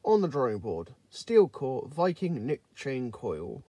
On the drawing board, steel core Viking nick chain coil.